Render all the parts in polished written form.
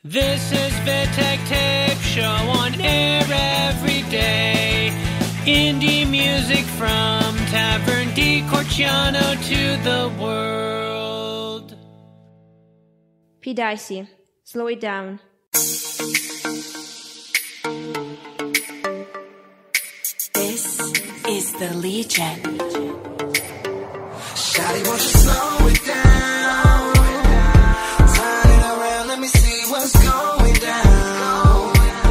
This is Vitek Tape Show on air every day. Indie music from Tavern di Corciano to the world. P. Dicey, slow it down. This is the Legion. Shawty, won't you slow it down? Turn it around, let me see what's going down.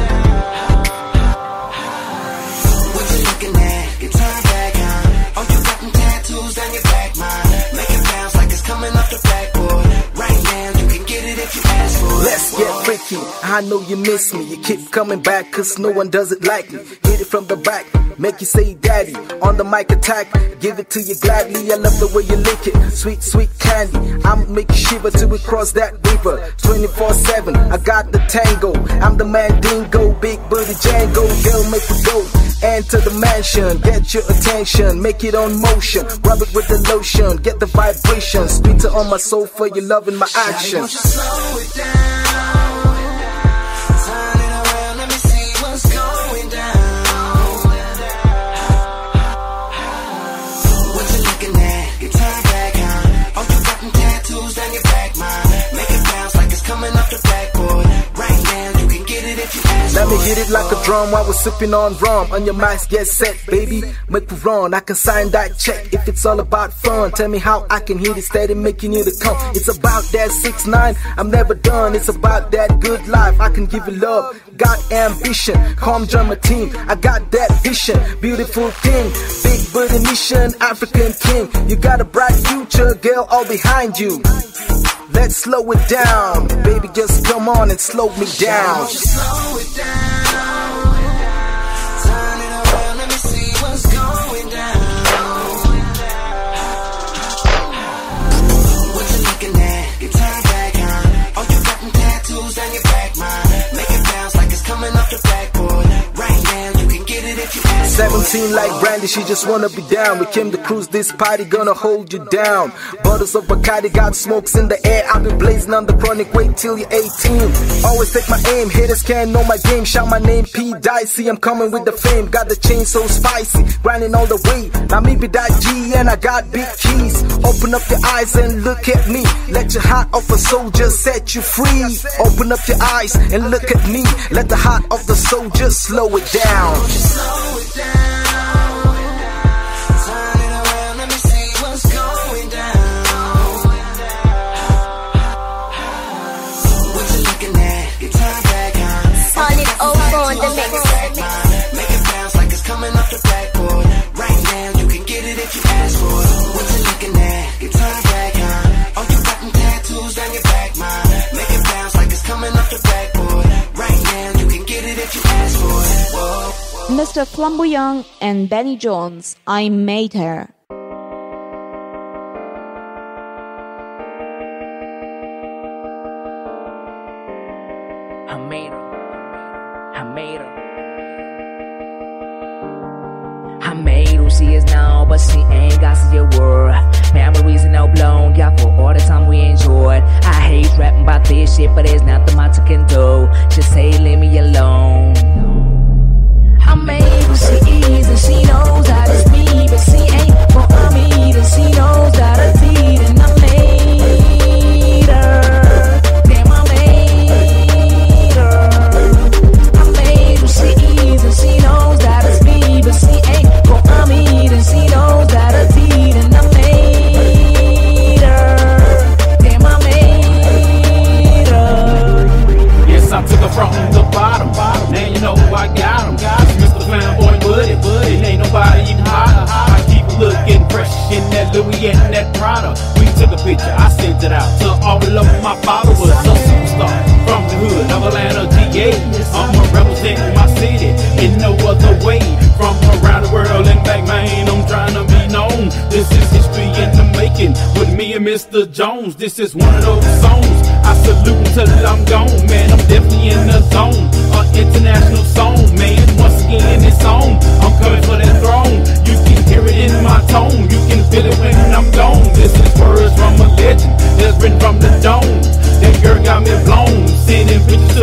What you looking at? Get turned back on. Oh, you got them tattoos down your back, mine. Make it bounce like it's coming off the backboard. Right now, you can get it if you ask for it. Let's get freaky. I know you miss me. You keep coming back cause no one does it like me. Hit it from the back, make you say daddy. On the mic attack, give it to you gladly. I love the way you lick it, sweet, sweet candy. I'ma make you shiver till we cross that river. 24/7, I got the tango. I'm the Mandingo, big booty Django. Girl, make it go, enter the mansion. Get your attention, make it on motion. Rub it with the lotion, get the vibration. Sweeter on my sofa, you're loving my action. Won't you slow it down? Turn it around, let me see what's going down. What you looking at? Get turned back on. Oh, you got them tattoos down your back, mine. Make it bounce like it's coming off the backboard. Right now, you can get it if you ask Let me for hit it like a drum while we're sipping on rum. On your mics, get set, baby. Make we run. I can sign that check if it's all about fun. Tell me how I can hit it steady, making you to come. It's about that 6ix9ine. I'm never done. It's about that good life. I can give you love. Got ambition. Calm drummer team. I got that vision. Beautiful thing. Big booty mission. African king. You got a bright future, girl, all behind you. Let's slow it down. Baby, just come on and slow me down. Won't you slow it down? Turn it around, let me see what's going down. What you looking at? Get turned back on. Oh, you got them tattoos down your back, mine. Make it bounce like it's coming off the backboard. Right now, you can get it if you ask for it. 17 like Brandy, she just wanna be down. We came to cruise this party, gonna hold you down. Bottles of Bacardi, got smokes in the air. I've been blazing on the chronic, wait till you're 18. Always take my aim, haters can't know my game. Shout my name, P. Dicey, I'm coming with the fame. Got the chain so spicy, grinding all the way. Now me be that G and I got big keys. Open up your eyes and look at me. Let your heart of a soldier set you free. Open up your eyes and look at me. Let the heart of the soldier slow it down. Won't you slow it down? Turn it around, let me see what's going down. What you looking at? Get turned back on. Solid over on the mix. Make it bounce like it's coming off the backboard. Right now, you can get it if you ask for it. What you looking at? Get turned back on. Oh, you got them tattoos down your back, mine. Make it bounce like it's coming off the backboard. Right now, you can get it if you ask for it. Whoa. Mr. Flamboyant and Benny Jones, I Made Her. I made her. I made her. I made who she is now, but she ain't got such a word. Memories are now blown, yeah, for all the time we enjoyed. I hate rapping about this shit, but there's nothing much I can do. Just say, leave me alone. I made who she is, and she knows that it's me, but she ain't for me, and she knows that I did, and I made her. Damn, I made her. I made who she is, and she knows that it's me, but she ain't for me, and she knows that I did, and I made her. Damn, I made her. Yes, I took her from the bottom. Now you know I got him. Mr. Flamboyant, buddy. Ain't nobody even hotter. I keep looking fresh in that Louis and that Prada. We took a picture, I sent it out to all of my followers. A superstar from the hood of Atlanta, GA. I'm representing my city in no other way. From around the world and back, man, I'm trying to be known. This is history in the making with me and Mr. Jones. This is one of those songs I salute until I'm gone, man. I'm definitely in the zone. An international song, man. Once again, it's on. I'm coming for that throne. You can hear it in my tone. You can feel it when I'm gone. This is words from a legend that's written from the dome. That girl got me blown. Sending pictures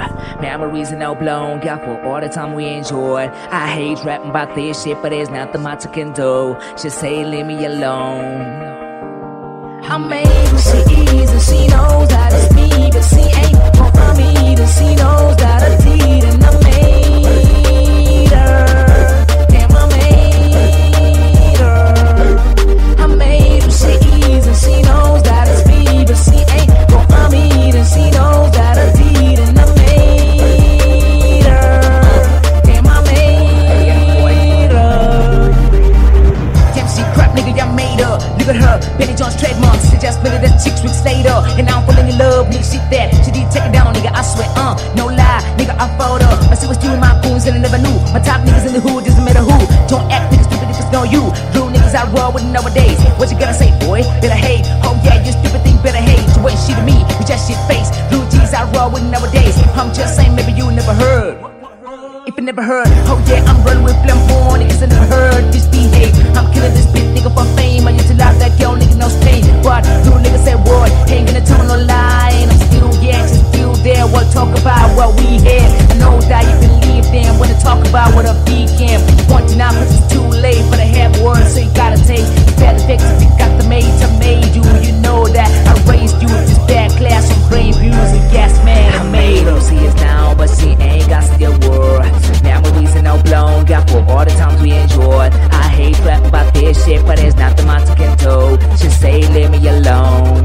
Memories are now blown, yeah, for all the time we enjoyed. I hate rapping about this shit, but there's nothing much I can do. She say leave me alone. I made who she is and she knows that it's me, but she ain't for me, and she knows that I did, and I made her. Damn, I made her. I made who she is and she knows that it's me, but she ain't for me, and she knows that I did, and I made her. Damn, I made her. Damn, she crap, nigga, I made her. Look at her, Benny Jones trademark. She just split it at 6 weeks later, and now I'm falling in love, nigga. Shit that she did take it down, nigga. I swear, no lie, nigga. I followed her. I see what's doing my goons, and I never knew. My top niggas in the hood, doesn't matter who. Don't act niggas stupid if it's not you. Real niggas I roll with nowadays. What you gonna say, boy? Better hate. Oh yeah, you stupid thing, better hate. To wait shit to me, you just shit face. Real G's I roll with nowadays. I'm just saying, maybe you never heard. If you never heard, oh yeah, I'm running with flamboyant niggas I never heard this behave. I'm killing this bitch nigga for fame. I used to lie that girl nigga knows pain, but you niggas say what? Ain't gonna tell me no lie, and I'm still yeah, just still there. We'll talk about what we had. I know that you believe them when they talk about what I became. Pointing out cause it's too late for the head words, so you gotta take bad effects if you got the mates I made you. You know that I raised you with this bad class on brain views and gas man. I made her. See us now, but she ain't got to the word. Memories are now blown, got for all the times we enjoyed. I hate rapping about this shit, but there's nothing much I can do. She say leave me alone.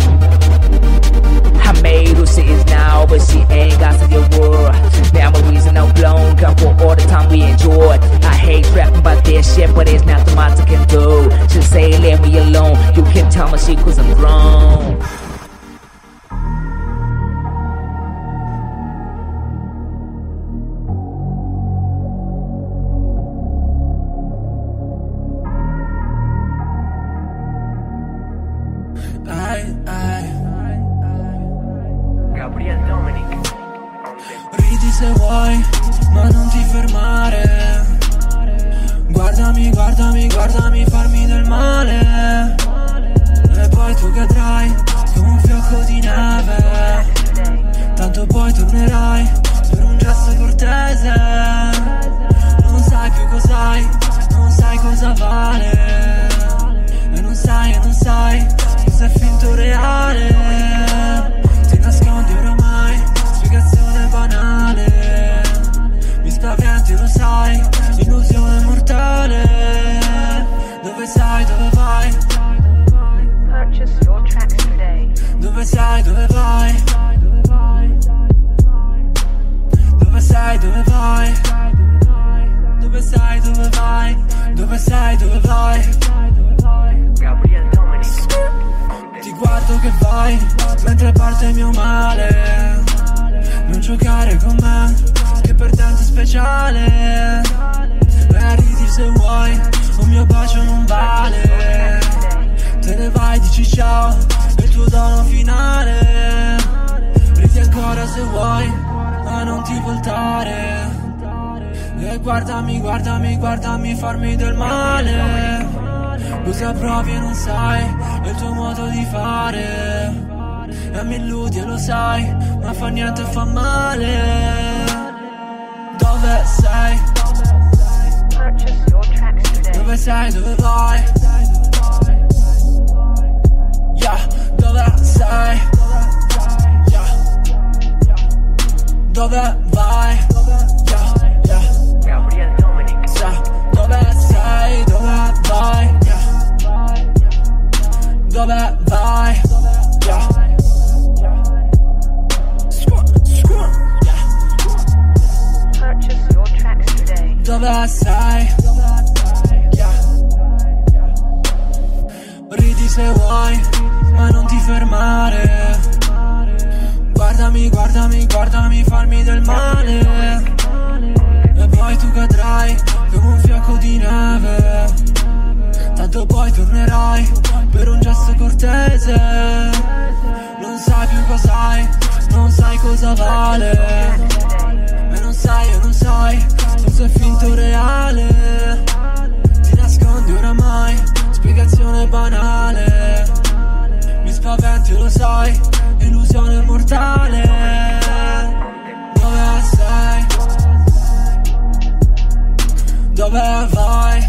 I made who she is now, but she ain't got to the word. Memories are now blown, got for all the time we enjoyed. I hate rapping about this shit, but there's nothing much I can do. She say leave me alone. You can tell me she cause I'm grown. Gabriel Dominic. Ridi se vuoi, ma non ti fermare. Guardami, guardami, guardami farmi del male. E poi tu cadrai come un fiocco di neve. Tanto poi tornerai per un gesto cortese. Non sai più cos'hai, non sai cosa vale. E non sai cosa è finto reale. Ti nascondi oramai, spiegazione banale. Mi spaventi, lo sai, illusione mortale. Dove sei, dove vai? Purchase your tracks today. Dove sei, dove vai? Dove sei, dove vai? Dove sei, dove vai? Dove sei, dove vai? Gabriel Dominic. Ti guardo che vai, mentre parte il mio male. Non giocare con me, che per tanto è speciale. Ridi se vuoi, un mio bacio non vale. Te ne vai, dici ciao, è il tuo dono finale. Ridi ancora se vuoi, ma non ti voltare. E guardami, guardami, guardami farmi del male. Cosa provi e non sai, è il tuo modo di fare. E mi illudi e lo sai, ma fa niente e fa male. Dove sei? Dove sei, dove vai? Yeah, dove sei? Yeah. Dove vai? Yeah, yeah. Gabriel Dominic. Dove sei, dove vai? Dove vai? Yeah. Purchase your tracks today. Dove sei? Yeah. Ridi se vuoi, ma non ti fermare. Guardami, guardami, guardami farmi del male. E poi tu cadrai come un fiocco di neve. Tanto poi tornerai per un gesto cortese. Non sai più cos'hai, non sai cosa vale. E non sai cosa è finto reale. Ti nascondi oramai, spiegazione banale. Mi spaventi, lo sai, illusione mortale. Dove Dove vai?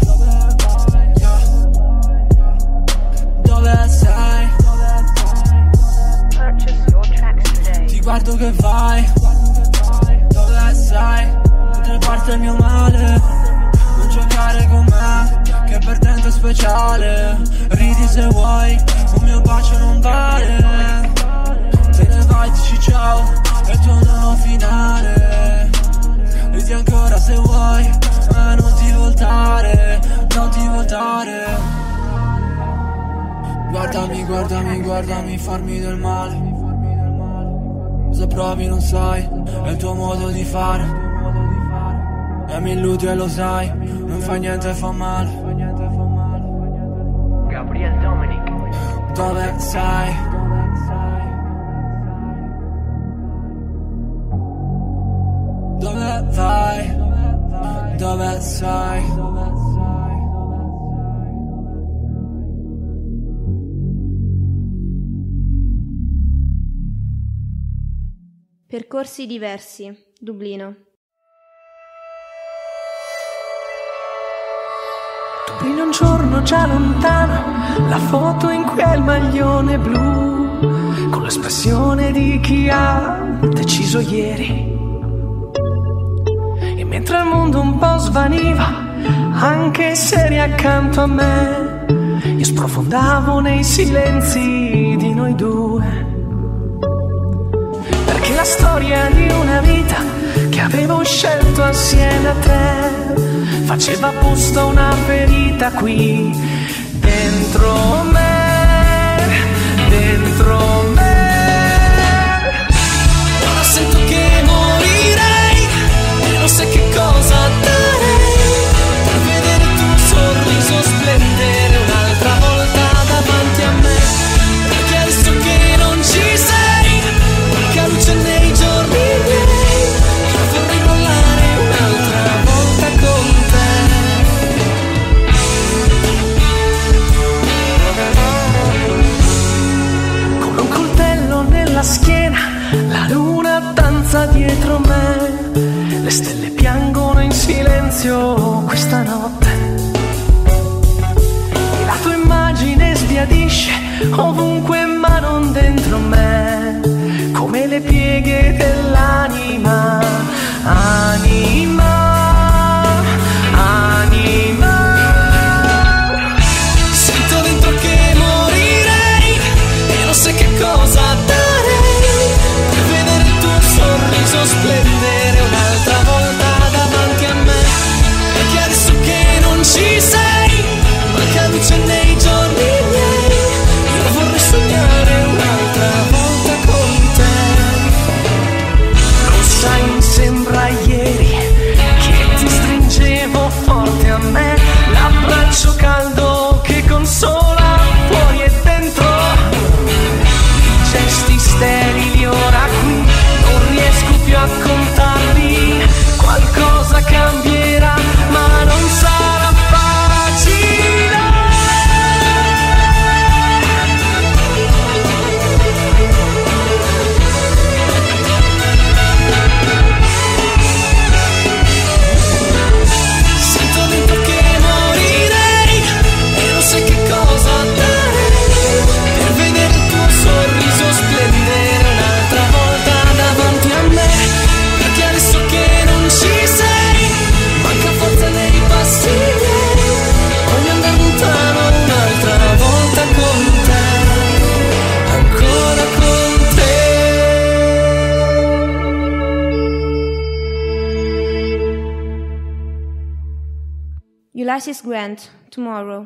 Dove sei? Purchase your tracks today. Ti guardo che vai. Dove sei? Mentre parte il mio male. Non giocare con me, che per te è speciale. Ridi se vuoi, un mio bacio non vale. Te ne vai, dici ciao, è il tuo no finale. Ridi ancora se vuoi, ma non ti voltare, non ti voltare. Guardami, guardami, guardami, farmi del male. Cosa provi non sai, è il tuo modo di fare. E mi illudi e lo sai, non fa niente, fa male. Gabriel Dominic. Dove sei? Dove vai? Dove sei? Percorsi diversi, Dublino. Dublino un giorno già lontano, la foto in quel maglione blu, con l'espressione di chi ha deciso ieri. E mentre il mondo un po' svaniva, anche se eri accanto a me, io sprofondavo nei silenzi di noi due. Perché la storia di una vita che avevo scelto assieme a te faceva posto a una ferita qui dentro me, dentro me. Ora sento che morirei e non so che cosa darei per vedere il tuo sorriso splendere un'altra volta davanti a me. Perché adesso che non ci sei, manca luce nei giorni miei, io vorrei ballare un'altra volta con te. Come un coltello nella schiena, la luna danza dietro me, le stelle piangono in silenzio questa notte. E la tua immagine sbiadisce ovunque ma non dentro me, come le pieghe dell'anima, anima, anima. Sento dentro che morirei e non so che cosa darei per vedere il tuo sorriso splendere un'altra volta davanti a me. Perché adesso che non ci sei, manca luce nei giorni miei, io vorrei sognare un'altra volta con te. Lo sai, mi sembra ieri che ti stringevo forte a me, l'abbraccio caldo che consola fuori e dentro. I gesti sterili ora qui non riesco più a contarli. Qualcosa cambierà ma non sarà facile. Sento dentro che morirei e non so che cosa darei per vedere il tuo sorriso splendere un'altra volta davanti a me. Perché adesso che non ci sei, manca forza nei passi miei, voglio andare lontano un'altra volta con te, ancora con te. Ulysses Grant, Tomorrow.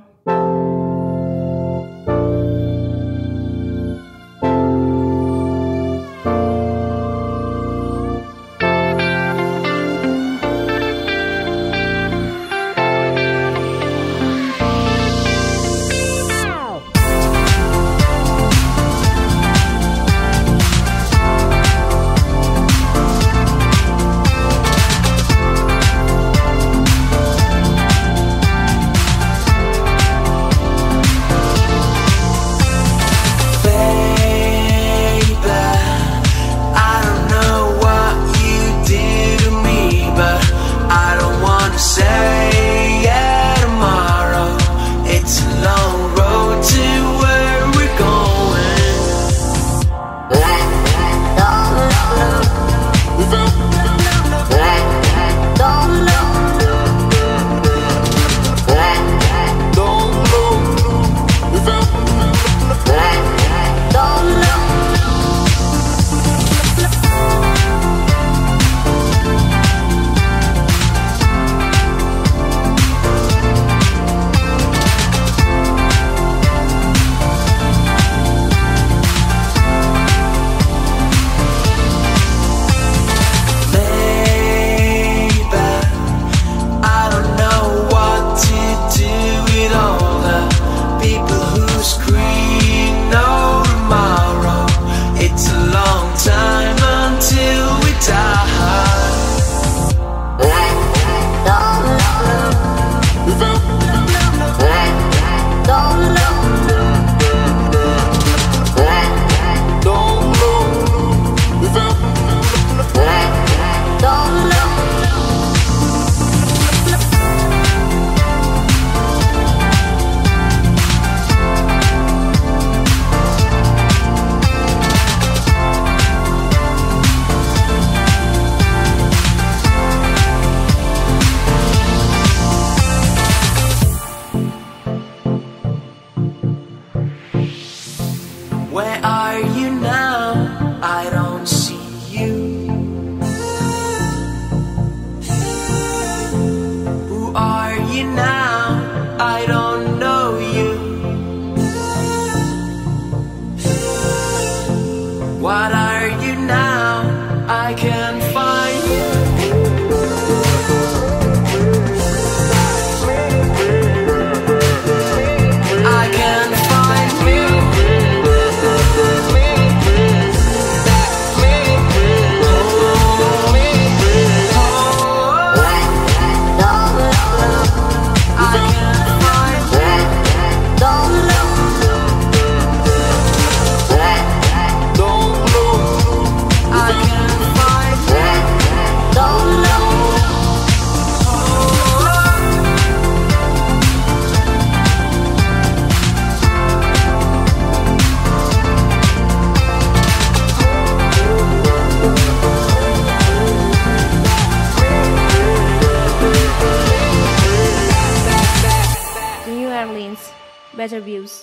Better Views.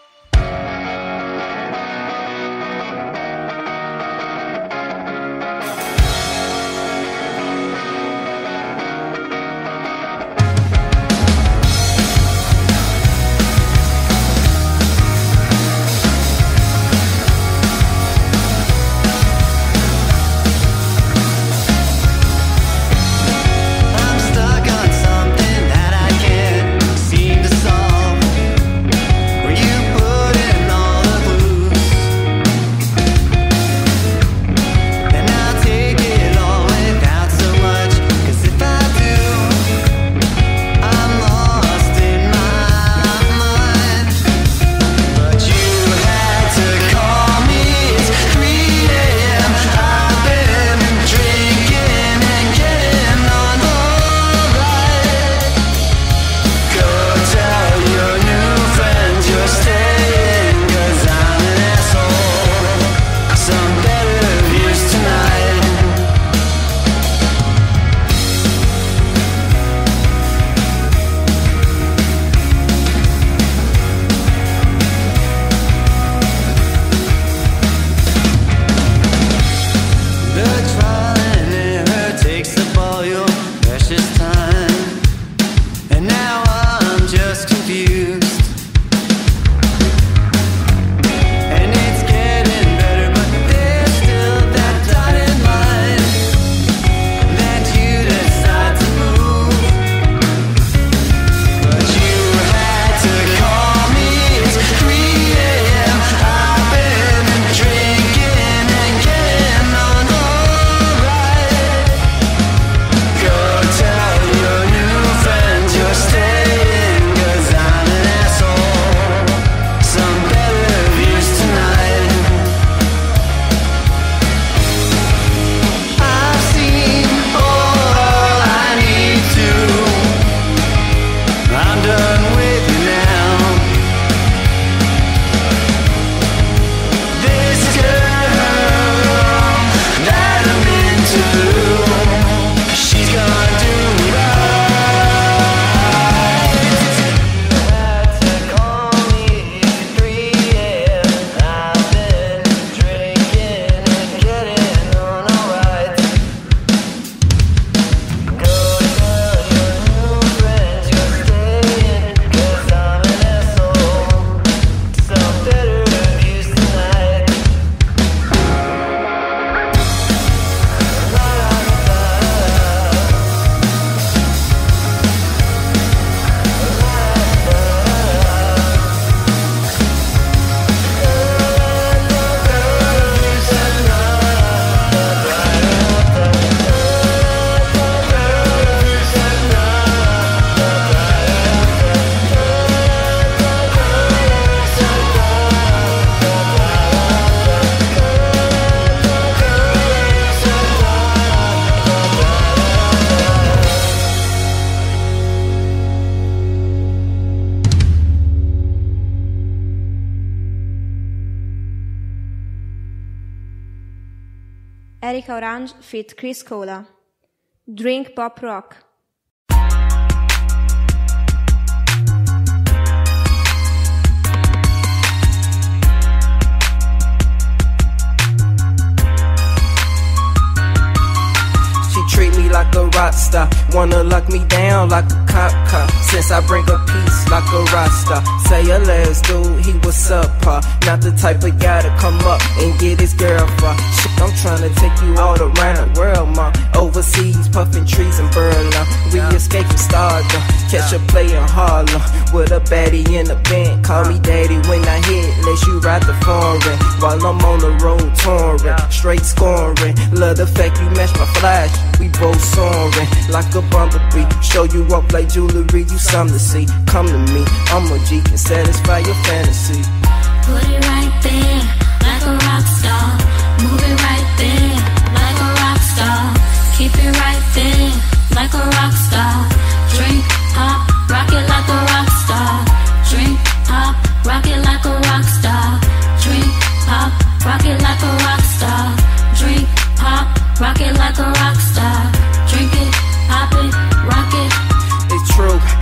Erika Orange feat. Chris Cola. Drink Pop Rock. Treat me like a rock star, wanna lock me down like a cop car. Since I bring up peace like a rock star. Say your last dude, he was subpar. Not the type of guy to come up and get his girl for. Shit, I'm tryna take you all around the world, ma. Overseas, puffin' trees in Berlin. We escape from stardom, catch a play in Harlem. With a baddie in the band, call me daddy when I hit. Let you ride the foreign, while I'm on the road touring. Straight scoring, love the fact you match my flash. We both soaring like a bumblebee. Show you up like jewelry, you something to see. Come to me, I'm a G and satisfy your fantasy. Put it right there, like a rock star. Move it right there, like a rock star. Keep it right there, like a rock star. Drink, pop, rock it like a rock star. Drink, pop, rock it like a rock star. Drink, pop, rock it like a rock star. Drink, pop, rock it like a rock star. Drink it, pop it, rock it. It's true, most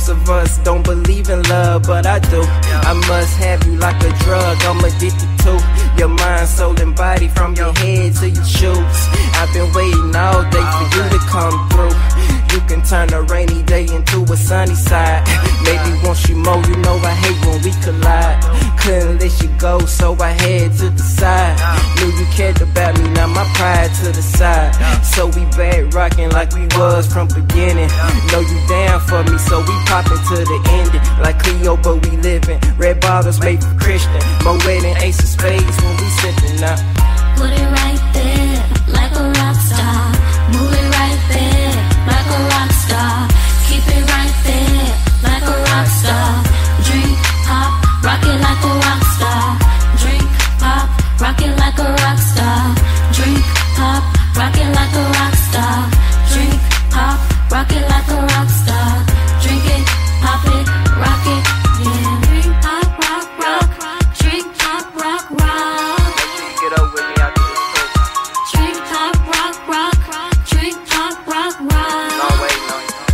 most of us don't believe in love, but I do. I must have you like a drug, I'm addicted to your mind, soul, and body, from your head to your shoes. I've been waiting all day for you to come through. You can turn a rainy day into a sunny side. Maybe once you more, you know I hate when we collide. Couldn't let you go, so I had to decide. Knew you cared about me, now my pride to the side. So we back rocking like we was from beginning. Know you down for me, so we poppin' to the ending. Like Cleo, but we living. Red bottles made for Christian. More weight than Ace of Spades when we sippin' up. Put it right there, like a rock star. Move it right there, like a rock star. Keep it right there, like a rock star. Drink, pop, rock it like a rock star. Drink, pop, rock it like a rock star. Drink, pop, rock it like a rock star. Drink, pop, rock it like a rock star. Drink it, pop it, rock it, yeah. Drink, pop, rock, rock. Drink, pop, rock, rock. Get up with me after this toast. Drink, pop, rock, rock. Drink, pop, rock, rock. No way, no.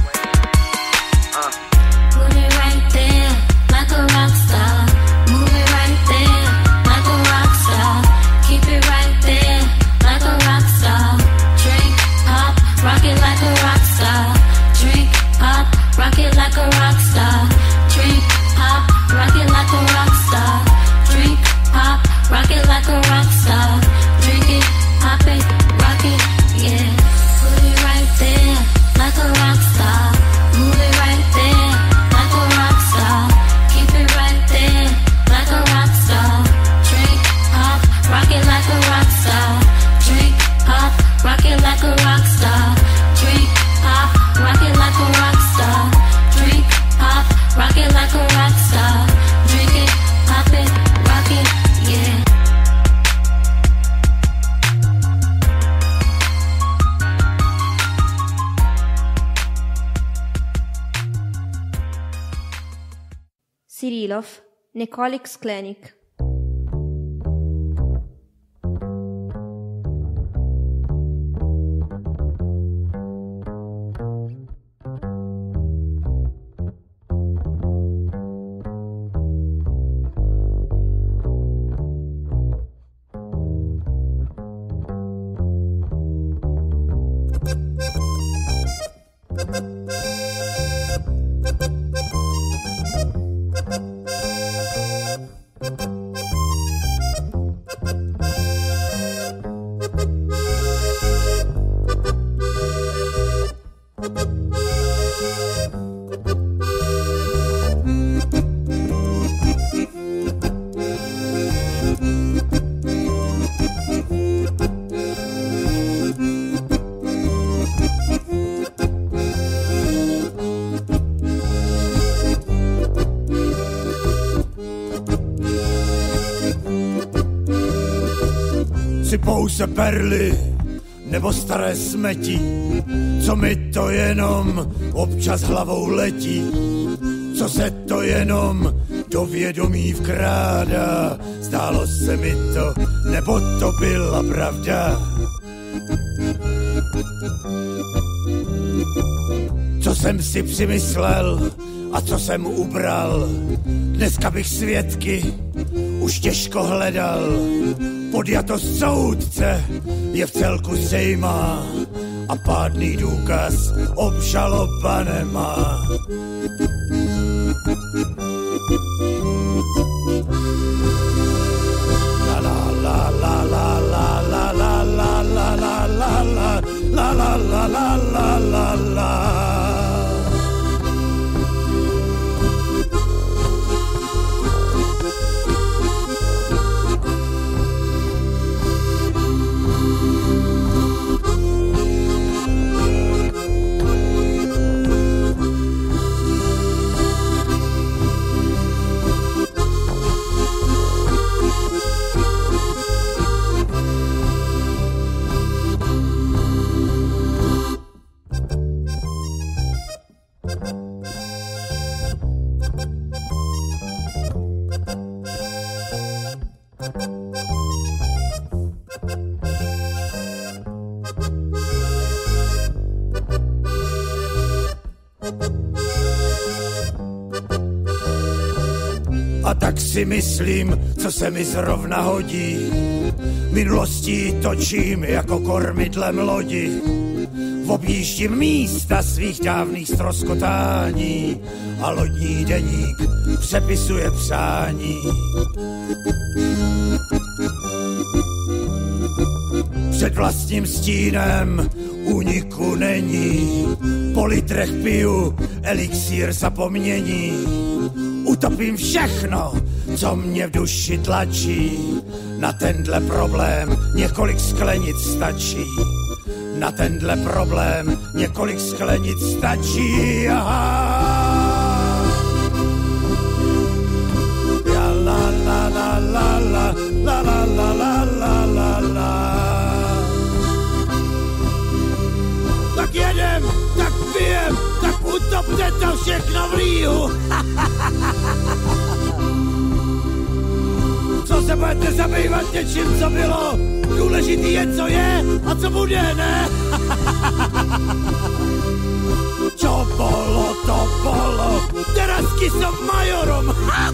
Put it right there, like a rock star. Move it right there, like a rock star. Keep it right there, like a rock star. Drink, pop, rock it like a rock star. Drink, pop, rock it like a rock star. Drink, pop, rock it like a rock star. Drink, pop, rock it like a rock star. Drink it, pop it, rock it, yeah. Put it right there, like a rock star. Move it right there, like a rock star. Keep it right there, like a rock star. Drink, pop, rock it like a rock star. Drink, pop, rock it like a rock star. Drink, pop, rock it like a rock star. Drink, pop, rock it like a rock star. Drink it, pop it, rock it, yeah. Cyrilov, Nekolik Sklenik. Sypou se perly nebo staré smetí, co mi to jenom občas hlavou letí, co se to jenom do vědomí vkrádá. Zdálo se mi to, nebo to byla pravda. Co jsem si přimyslel a co jsem ubral, dneska bych svědky už těžko hledal. Podjatost soudce je v celku zřejmá a pádný důkaz obžaloba nemá. La la la la la la la la la la la la la la la la la la. A tak si myslím, co se mi zrovna hodí. Minulostí točím jako kormidlem lodi. Objíždím místa svých dávných stroskotání a lodní deník přepisuje přání. Před vlastním stínem úniku není, po litrech piju elixír zapomnění. Utopím všechno, co mě v duši tlačí, na tenhle problém několik sklenic stačí. Na tenhle problém několik sklenic stačí. Aha. La la la la la la la la la la la la. Tak jedem, tak pijem, tak utopte to všechno v Ríu. Co se budete zabývat něčím, co bylo? Důležitý je, co je a co bude, ne? Čo bolo, to bolo, terazky som majorom.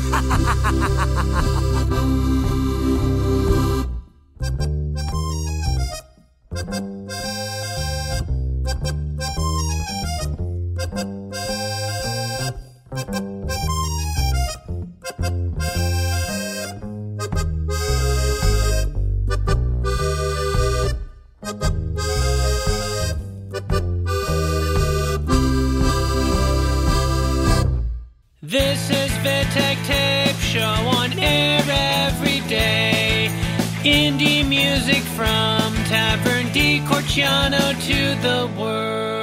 This is Vitek Tape Show on air every day. Indie music from Tavern di Corciano to the world.